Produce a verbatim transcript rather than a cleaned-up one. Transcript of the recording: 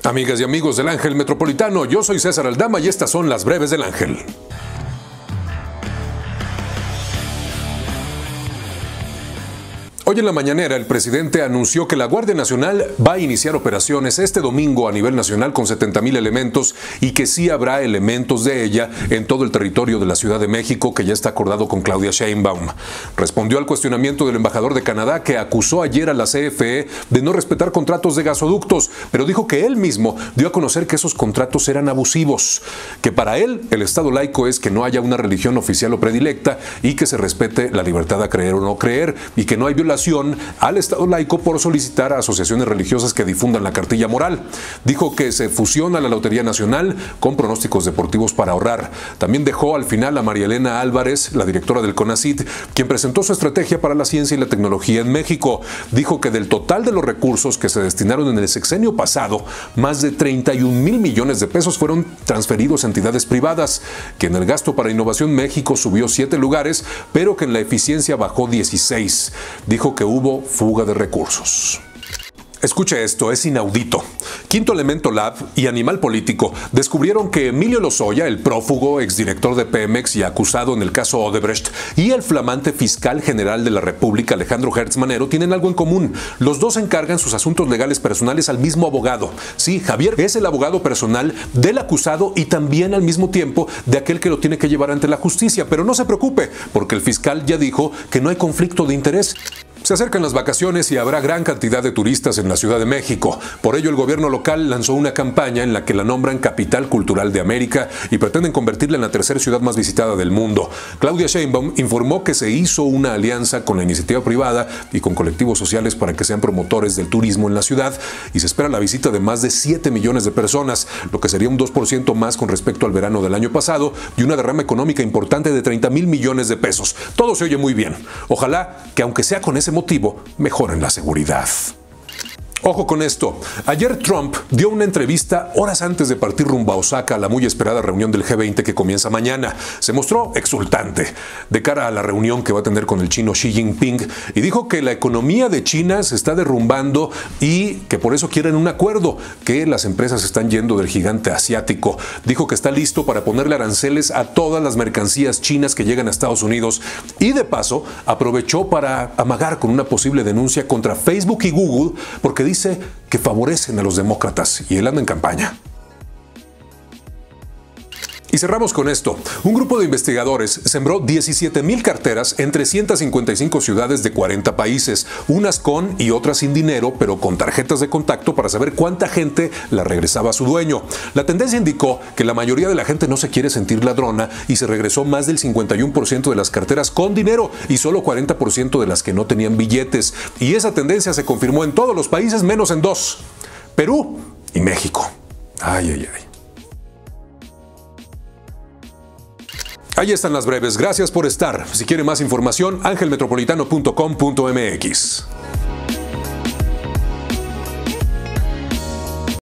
Amigas y amigos del Ángel Metropolitano, yo soy César Aldama y estas son las breves del Ángel. Hoy en la mañanera el presidente anunció que la Guardia Nacional va a iniciar operaciones este domingo a nivel nacional con setenta mil elementos y que sí habrá elementos de ella en todo el territorio de la Ciudad de México, que ya está acordado con Claudia Sheinbaum. Respondió al cuestionamiento del embajador de Canadá, que acusó ayer a la C F E de no respetar contratos de gasoductos, pero dijo que él mismo dio a conocer que esos contratos eran abusivos, que para él el Estado laico es que no haya una religión oficial o predilecta y que se respete la libertad a creer o no creer y que no hay violación al Estado laico por solicitar a asociaciones religiosas que difundan la cartilla moral. Dijo que se fusiona la Lotería Nacional con pronósticos deportivos para ahorrar. También dejó al final a María Elena Álvarez, la directora del CONACYT, quien presentó su estrategia para la ciencia y la tecnología en México. Dijo que del total de los recursos que se destinaron en el sexenio pasado, más de treinta y un mil millones de pesos fueron transferidos a entidades privadas, que en el gasto para innovación México subió siete lugares, pero que en la eficiencia bajó dieciséis. Dijo que hubo fuga de recursos. Escuche esto, es inaudito. Quinto Elemento Lab y Animal Político descubrieron que Emilio Lozoya, el prófugo exdirector de Pemex y acusado en el caso Odebrecht, y el flamante fiscal general de la República, Alejandro Gertz Manero, tienen algo en común. Los dos encargan sus asuntos legales personales al mismo abogado. Sí, Javier es el abogado personal del acusado y también al mismo tiempo de aquel que lo tiene que llevar ante la justicia. Pero no se preocupe, porque el fiscal ya dijo que no hay conflicto de interés. Se acercan las vacaciones y habrá gran cantidad de turistas en la Ciudad de México. Por ello, el gobierno local lanzó una campaña en la que la nombran Capital Cultural de América y pretenden convertirla en la tercera ciudad más visitada del mundo. Claudia Sheinbaum informó que se hizo una alianza con la iniciativa privada y con colectivos sociales para que sean promotores del turismo en la ciudad, y se espera la visita de más de siete millones de personas, lo que sería un dos por ciento más con respecto al verano del año pasado, y una derrama económica importante de treinta mil millones de pesos. Todo se oye muy bien. Ojalá que, aunque sea con ese motivo, mejoren la seguridad. Ojo con esto. Ayer Trump dio una entrevista horas antes de partir rumbo a Osaka a la muy esperada reunión del G veinte que comienza mañana. Se mostró exultante de cara a la reunión que va a tener con el chino Xi Jinping y dijo que la economía de China se está derrumbando y que por eso quieren un acuerdo, que las empresas están yendo del gigante asiático. Dijo que está listo para ponerle aranceles a todas las mercancías chinas que llegan a Estados Unidos y, de paso, aprovechó para amagar con una posible denuncia contra Facebook y Google porque dice que favorecen a los demócratas y él anda en campaña. Y cerramos con esto. Un grupo de investigadores sembró diecisiete mil carteras en trescientas cincuenta y cinco ciudades de cuarenta países, unas con y otras sin dinero, pero con tarjetas de contacto para saber cuánta gente la regresaba a su dueño. La tendencia indicó que la mayoría de la gente no se quiere sentir ladrona y se regresó más del cincuenta y uno por ciento de las carteras con dinero y solo cuarenta por ciento de las que no tenían billetes. Y esa tendencia se confirmó en todos los países menos en dos: Perú y México. Ay, ay, ay. Ahí están las breves. Gracias por estar. Si quiere más información, ángel metropolitano punto com punto m x.